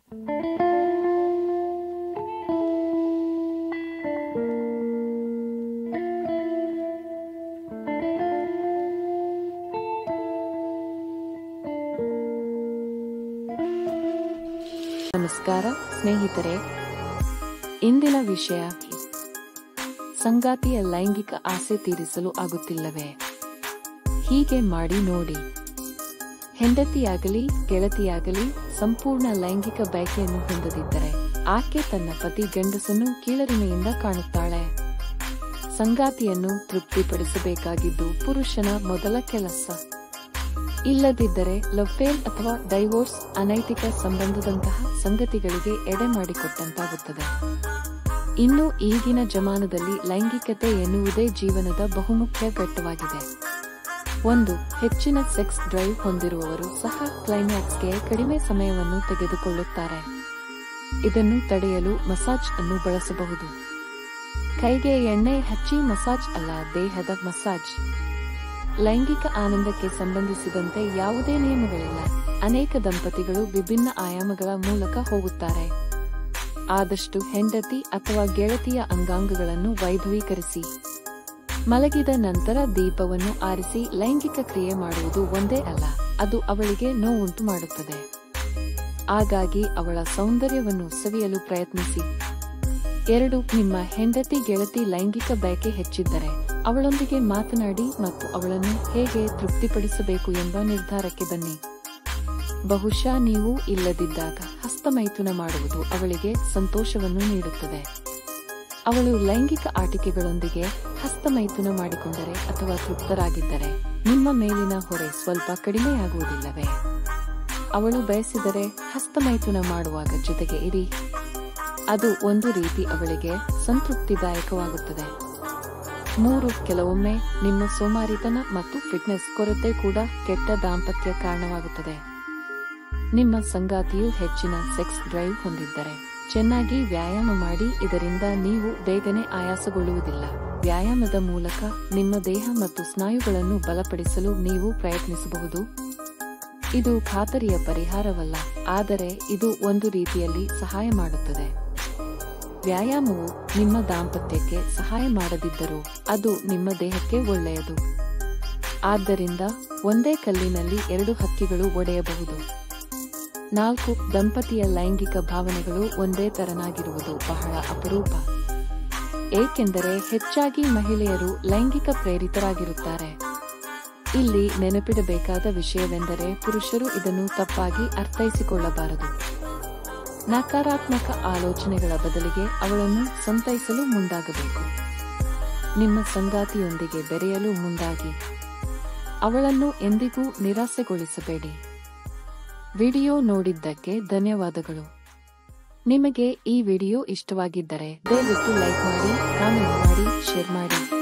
ನಮಸ್ಕಾರ ಸ್ನೇಹಿತರೆ, ಇಂದಿನ ವಿಷಯ ಸಂಗಾತಿಯ ಲೈಂಗಿಕ ಆಸೆ ತೀರಿಸಲು ಆಗುತ್ತಿಲ್ಲವೇ? ಹೀಗೆ ಮಾಡಿ ನೋಡಿ. ಹೆಂಡತಿಯಾಗಲಿ ಗೆಳತಿಯಾಗಲಿ ಸಂಪೂರ್ಣ ಲೈಂಗಿಕ ಬಯಕೆಯನ್ನು ಹೊಂದದಿದ್ದರೆ ಆಕೆ ತನ್ನ ಪತಿ ಗಂಡಸನ್ನು ಕೀಳರಿಮೆಯಿಂದ ಕಾಣುತ್ತಾಳೆ. ಸಂಗಾತಿಯನ್ನು ತೃಪ್ತಿಪಡಿಸಬೇಕಾಗಿದ್ದು ಪುರುಷನ ಮೊದಲ ಕೆಲಸ. ಇಲ್ಲದಿದ್ದರೆ ಲವ್ ಫೇಲ್ ಅಥವಾ ಡೈವೋರ್ಸ್, ಅನೈತಿಕ ಸಂಬಂಧದಂತಹ ಸಂಗತಿಗಳಿಗೆ ಎಡೆ ಮಾಡಿಕೊಟ್ಟಂತಾಗುತ್ತದೆ. ಇನ್ನು ಈಗಿನ ಜಮಾನದಲ್ಲಿ ಲೈಂಗಿಕತೆ ಎನ್ನುವುದೇ ಜೀವನದ ಬಹುಮುಖ್ಯ ಘಟ್ಟವಾಗಿದೆ. ಒಂದು, ಹೆಚ್ಚಿನ ಸೆಕ್ಸ್ ಡ್ರೈವ್ ಹೊಂದಿರುವವರು ಸಹ ಕ್ಲೈಮ್ಯಾಕ್ಸ್ಗೆ ಕಡಿಮೆ ಸಮಯವನ್ನು ತೆಗೆದುಕೊಳ್ಳುತ್ತಾರೆ. ಇದನ್ನು ತಡೆಯಲು ಮಸಾಜ್ ಅನ್ನು ಬಳಸಬಹುದು. ಕೈಗೆ ಎಣ್ಣೆ ಹಚ್ಚಿ ಮಸಾಜ್ ಅಲ್ಲ, ದೇಹದ ಮಸಾಜ್. ಲೈಂಗಿಕ ಆನಂದಕ್ಕೆ ಸಂಬಂಧಿಸಿದಂತೆ ಯಾವುದೇ ನಿಯಮಗಳಿಲ್ಲ. ಅನೇಕ ದಂಪತಿಗಳು ವಿಭಿನ್ನ ಆಯಾಮಗಳ ಮೂಲಕ ಹೋಗುತ್ತಾರೆ. ಆದಷ್ಟು ಹೆಂಡತಿ ಅಥವಾ ಗೆಳತಿಯ ಅಂಗಾಂಗಗಳನ್ನು ವೈಭವೀಕರಿಸಿ. ಮಲಗಿದ ನಂತರ ದೀಪವನ್ನು ಆರಿಸಿ ಲೈಂಗಿಕ ಕ್ರಿಯೆ ಮಾಡುವುದು ಒಂದೇ ಅಲ್ಲ, ಅದು ಅವಳಿಗೆ ನೋವುಂಟು ಮಾಡುತ್ತದೆ. ಹಾಗಾಗಿ ಅವಳ ಸೌಂದರ್ಯವನ್ನು ಸವಿಯಲು ಪ್ರಯತ್ನಿಸಿ. 2, ನಿಮ್ಮ ಹೆಂಡತಿ ಗೆಳತಿ ಲೈಂಗಿಕ ಬಯಕೆ ಹೆಚ್ಚಿದ್ದರೆ ಅವಳೊಂದಿಗೆ ಮಾತನಾಡಿ ಮತ್ತು ಅವಳನ್ನು ಹೇಗೆ ತೃಪ್ತಿಪಡಿಸಬೇಕು ಎಂಬ ನಿರ್ಧಾರಕ್ಕೆ ಬನ್ನಿ. ಬಹುಶಃ ನೀವು ಇಲ್ಲದಿದ್ದಾಗ ಹಸ್ತಮೈಥುನ ಮಾಡುವುದು ಅವಳಿಗೆ ಸಂತೋಷವನ್ನು ನೀಡುತ್ತದೆ. ಅವಳು ಲೈಂಗಿಕ ಆಟಿಕೆಗಳೊಂದಿಗೆ ಹಸ್ತಮೈಥುನ ಮಾಡಿಕೊಂಡರೆ ಅಥವಾ ತೃಪ್ತರಾಗಿದ್ದರೆ ನಿಮ್ಮ ಮೇಲಿನ ಹೊರೆ ಸ್ವಲ್ಪ ಕಡಿಮೆಯಾಗುವುದಿಲ್ಲವೇ? ಅವಳು ಬಯಸಿದರೆ ಹಸ್ತಮೈಥುನ ಮಾಡುವಾಗ ಜೊತೆಗೆ ಇರಿ. ಅದು ಒಂದು ರೀತಿ ಅವಳಿಗೆ ಸಂತೃಪ್ತಿದಾಯಕವಾಗುತ್ತದೆ. 3, ಕೆಲವೊಮ್ಮೆ ನಿಮ್ಮ ಸೋಮಾರಿತನ ಮತ್ತು ಫಿಟ್ನೆಸ್ ಕೊರತೆ ಕೂಡ ಕೆಟ್ಟ ದಾಂಪತ್ಯ ಕಾರಣವಾಗುತ್ತದೆ. ನಿಮ್ಮ ಸಂಗಾತಿಯು ಹೆಚ್ಚಿನ ಸೆಕ್ಸ್ ಡ್ರೈವ್ ಹೊಂದಿದ್ದರೆ ಚೆನ್ನಾಗಿ ವ್ಯಾಯಾಮ ಮಾಡಿ. ಇದರಿಂದ ನೀವು ಬೇಗನೆ ಆಯಾಸಗೊಳ್ಳುವುದಿಲ್ಲ. ವ್ಯಾಯಾಮದ ಮೂಲಕ ನಿಮ್ಮ ದೇಹ ಮತ್ತು ಸ್ನಾಯುಗಳನ್ನು ಬಲಪಡಿಸಲು ನೀವು ಪ್ರಯತ್ನಿಸಬಹುದು. ಇದು ಖಾತರಿಯ ಪರಿಹಾರವಲ್ಲ, ಆದರೆ ಇದು ಒಂದು ರೀತಿಯಲ್ಲಿ ಸಹಾಯ ಮಾಡುತ್ತದೆ. ವ್ಯಾಯಾಮವು ನಿಮ್ಮ ದಾಂಪತ್ಯಕ್ಕೆ ಸಹಾಯ ಮಾಡದಿದ್ದರೂ ಅದು ನಿಮ್ಮ ದೇಹಕ್ಕೆ ಒಳ್ಳೆಯದು. ಆದ್ದರಿಂದ ಒಂದೇ ಕಲ್ಲಿನಲ್ಲಿ 2 ಹಕ್ಕಿಗಳು ಒಡೆಯಬಹುದು. 4, ದಂಪತಿಯ ಲೈಂಗಿಕ ಭಾವನೆಗಳು ಒಂದೇ ತೆರನಾಗಿರುವುದು ಬಹಳ ಅಪರೂಪ. ಏಕೆಂದರೆ ಹೆಚ್ಚಾಗಿ ಮಹಿಳೆಯರು ಲೈಂಗಿಕ ಪ್ರೇರಿತರಾಗಿರುತ್ತಾರೆ. ಇಲ್ಲಿ ನೆನಪಿಡಬೇಕಾದ ವಿಷಯವೆಂದರೆ ಪುರುಷರು ಇದನ್ನು ತಪ್ಪಾಗಿ ಅರ್ಥೈಸಿಕೊಳ್ಳಬಾರದು. ನಕಾರಾತ್ಮಕ ಆಲೋಚನೆಗಳ ಬದಲಿಗೆ ಅವಳನ್ನು ಸಂತೈಸಲು ಮುಂದಾಗಬೇಕು. ನಿಮ್ಮ ಸಂಗಾತಿಯೊಂದಿಗೆ ಬೆರೆಯಲು ಮುಂದಾಗಿ. ಅವಳನ್ನು ಎಂದಿಗೂ ನಿರಾಸೆಗೊಳಿಸಬೇಡಿ. ವಿಡಿಯೋ ನೋಡಿದ್ದಕ್ಕೆ ಧನ್ಯವಾದಗಳು. ನಿಮಗೆ ಈ ವಿಡಿಯೋ ಇಷ್ಟವಾಗಿದ್ದರೆ ದಯವಿಟ್ಟು ಲೈಕ್ ಮಾಡಿ, ಕಾಮೆಂಟ್ ಮಾಡಿ, ಶೇರ್ ಮಾಡಿ.